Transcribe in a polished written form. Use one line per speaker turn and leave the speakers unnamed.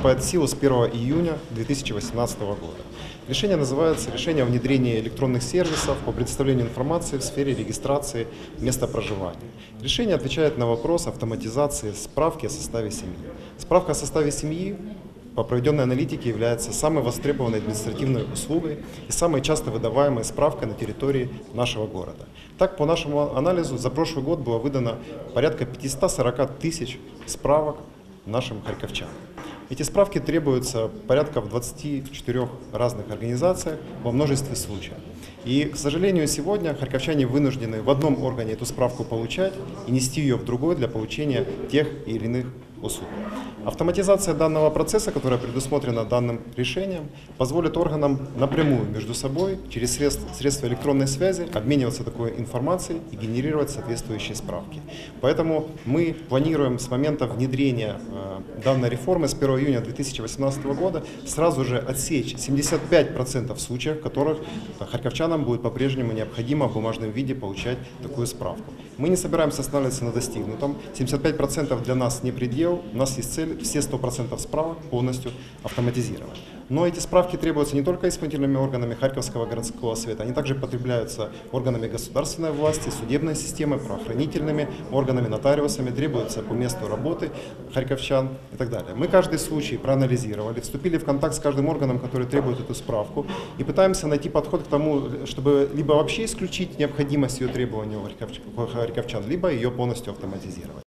вступает в силу с 1 июня 2018 года. Решение называется «Решение о внедрении электронных сервисов по предоставлению информации в сфере регистрации места проживания». Решение отвечает на вопрос автоматизации справки о составе семьи. Справка о составе семьи по проведенной аналитике является самой востребованной административной услугой и самой часто выдаваемой справкой на территории нашего города. Так, по нашему анализу, за прошлый год было выдано порядка 540 тысяч справок нашим харьковчанам. Эти справки требуются порядка в 24 разных организациях во множестве случаев. И, к сожалению, сегодня харьковчане вынуждены в одном органе эту справку получать и нести ее в другой для получения тех или иных услуг. Автоматизация данного процесса, которая предусмотрена данным решением, позволит органам напрямую между собой через средства электронной связи обмениваться такой информацией и генерировать соответствующие справки. Поэтому мы планируем с момента внедрения данной реформы с 1 июня 2018 года сразу же отсечь 75% случаев, в которых харьковчанам будет по-прежнему необходимо в бумажном виде получать такую справку. Мы не собираемся останавливаться на достигнутом. 75% для нас не предел. У нас есть цель все 100% справок полностью автоматизировать. Но эти справки требуются не только исполнительными органами Харьковского городского совета, они также потребляются органами государственной власти, судебной системой, правоохранительными органами, нотариусами, требуются по месту работы харьковчан и так далее. Мы каждый случай проанализировали, вступили в контакт с каждым органом, который требует эту справку, и пытаемся найти подход к тому, чтобы либо вообще исключить необходимость ее требования у харьковчан, либо ее полностью автоматизировать.